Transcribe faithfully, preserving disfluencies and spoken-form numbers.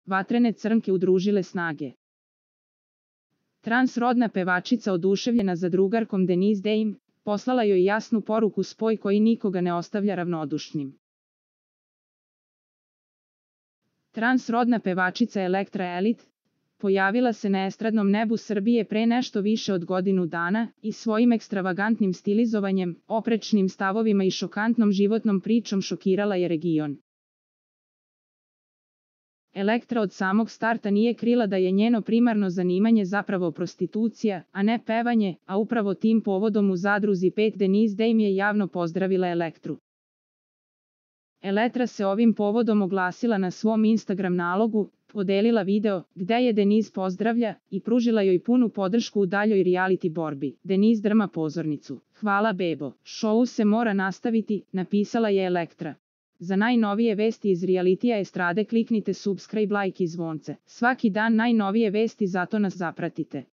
vatrene crnke udružile snage. Transrodna pevačica oduševljena za drugarkom Denise Dame, poslala joj jasnu poruku, spoj koji nikoga ne ostavlja ravnodušnim. Transrodna pevačica Elektra Elit pojavila se na estradnom nebu Srbije pre nešto više od godinu dana i svojim ekstravagantnim stilizovanjem, oprečnim stavovima i šokantnom životnom pričom šokirala je region. Elektra od samog starta nije krila da je njeno primarno zanimanje zapravo prostitucija, a ne pevanje, a upravo tim povodom u Zadruzi pet Denise Dame je javno pozdravila Elektru. Elektra se ovim povodom oglasila na svom Instagram nalogu, podelila video gde je Denise pozdravlja i pružila joj punu podršku u daljoj reality borbi. Denise drma pozornicu. Hvala bebo, šou se mora nastaviti, napisala je Elektra. Za najnovije vesti iz realitija estrade kliknite subscribe, like i zvonce. Svaki dan najnovije vesti, zato nas zapratite.